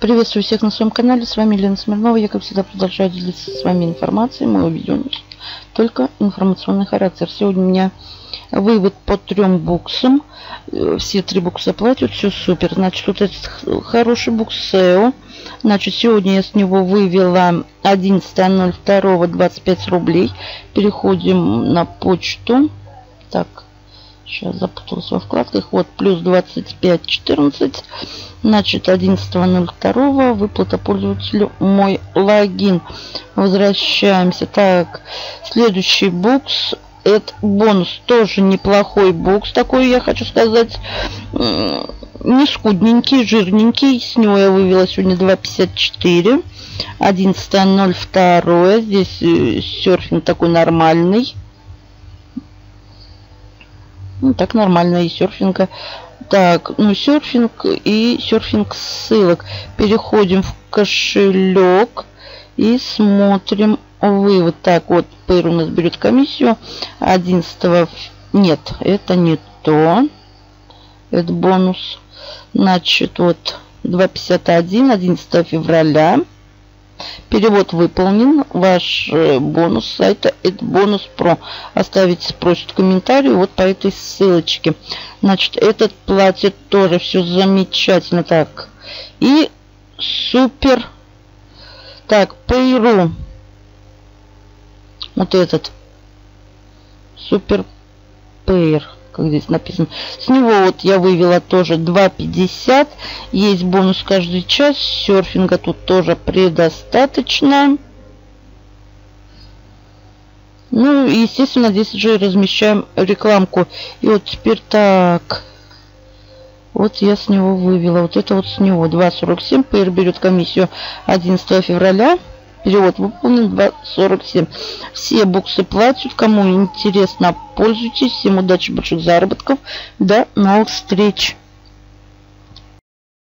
Приветствую всех на своем канале. С вами Елена Смирнова. Я, как всегда, продолжаю делиться с вами информацией. Мой видео только информационный характер. Сегодня у меня вывод по 3 буксам. Все 3 букса платят. Все супер. Значит, вот этот хороший букс SEO. Значит, сегодня я с него вывела 11.02 25 рублей. Переходим на почту. Так. Сейчас запуталась во вкладках. Вот, плюс 25.14. Значит, 11.02. Выплата пользователю мой логин. Возвращаемся. Так, следующий букс. Это бонус. Тоже неплохой букс. Такой, я хочу сказать, не скудненький, жирненький. С него я вывела сегодня 2.54. 11.02. Здесь серфинг такой нормальный. Ну, так нормально и серфинга. Так, ну серфинг и серфинг ссылок. Переходим в кошелек и смотрим вывод. Так, вот Payer у нас берет комиссию 11. Нет, это не то. Это бонус. Значит, вот 2.51, 11 февраля. Перевод выполнен. Ваш бонус сайта это бонус про. Оставить просит комментарий вот по этой ссылочке. Значит, этот платит тоже все замечательно. Так. И супер. Так, Payer. Вот этот. Супер Payer. Как здесь написано. С него вот я вывела тоже 2.50. Есть бонус каждый час. Серфинга тут тоже предостаточно. Ну, и, естественно, здесь же размещаем рекламку. И вот теперь так. Вот я с него вывела. Вот это вот с него. 2.47. Payer берет комиссию 11 февраля. Перевод выполнен 2.47. Все буксы платят. Кому интересно, пользуйтесь. Всем удачи, больших заработков. До новых встреч.